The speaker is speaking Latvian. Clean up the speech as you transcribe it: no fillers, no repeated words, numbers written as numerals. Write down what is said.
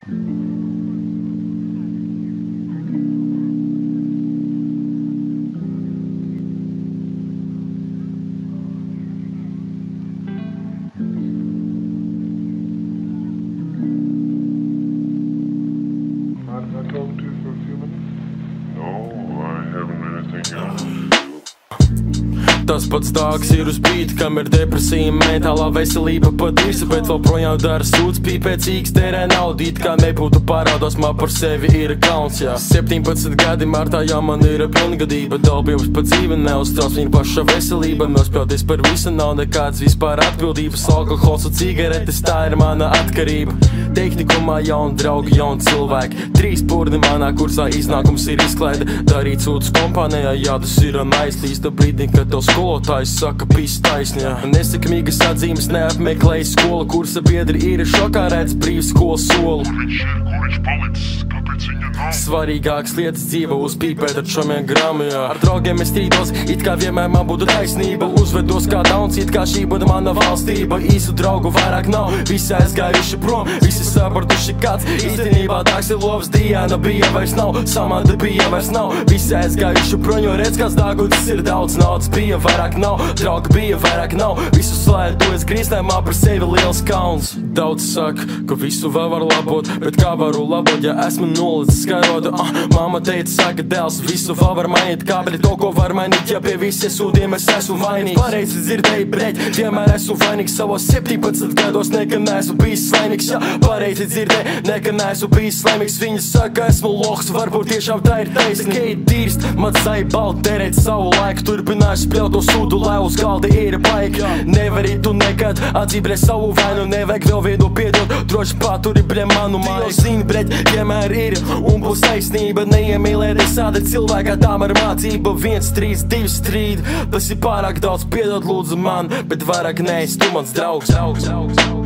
Tas pats Dāgs ir uz bīta, kam ir depresija, mentālā veselība pa dirsu, bet vēl projām dara sūdus, pīpē, cīgas, tērē naudu, itkā nebūtu parādos, man par sevi ir kauns, jā. 17 gadi martā, jā, man ir pilngadība, dalbības pa dzīvi neuztrauc viņa paša veselība, nospļauties par visu nav nekāds vispār atbildības, alkohols un cigaretes, tā ir mana atkarība. Tehnikumā jauni draugi, jauni cilvēki, 3 purni manā kursā iznākums ir izklaide, darīt sūdus kompānijā, jā, tas ir aizlīsta brīdī, kad tev skolotājs saka pīs taisņā. Nesekmīgas atzīmes neapmeklēja skolu, kursa biedri ir šokā redz brīvs skolas solu. Kur viņš palicis, kāpēc viņa nav? Svarīgākas lietas dzīvo uz pīpē, taču šomien grami, jā. Ar draugiem es strīdos, it kā vienmēr man būtu taisnība, uzvedos kā dauns, it kā šī būtu mana valstība. Īsu draugu vairāk nav, visi aizgājuši prom, visi sapratuši kāds īstenībā Dāgs ir lovs, Diana bija vairs nav, Samanta bija vairs nav, visi aizgājuši prom, jo redz, kāds Dāguchis ir daudz, naudas bija vairāk nav, draugi bija vairāk nav, visu slēdojas grīstēmā par sevi liels kauns. Daudz saka, ka visu vēl var labot, bet kā varu labot, ja esmu nolicis skarotu? Māma teica, saka, dēls, visu vēl var mainīt, kā, bet to, ko var mainīt, ja pie visiem sūdiem es esmu vainīgs. Pareizi dzirdēju, breģ, vienmēr esmu vainīgs, savos 17 gados nekad neesmu bijis slaimīgs, jā, pareizi dzirdēju, nekad neesmu bijis slaimīgs, viņi saka, esmu lohs, varbūt tiešām tā ir taisnība. Tikai dirst, man zaibalt terēt savu laiku, turpināšu spļaut to sūdu, lai uz galda ir baigi. Nevari tu nekad atzībrēt savu vainu, nevajag vēl vienu piedot, droši paturi, bre, manu māju. Zini, breģ, vienmēr ir un būs taisnība, neiemīlēties tāda cilvēka, tām ar mācība. 1, 3, 2 strīd, tas ir pārāk daudz, piedot lūdzu man, bet vairāk neesi tu mans draugs.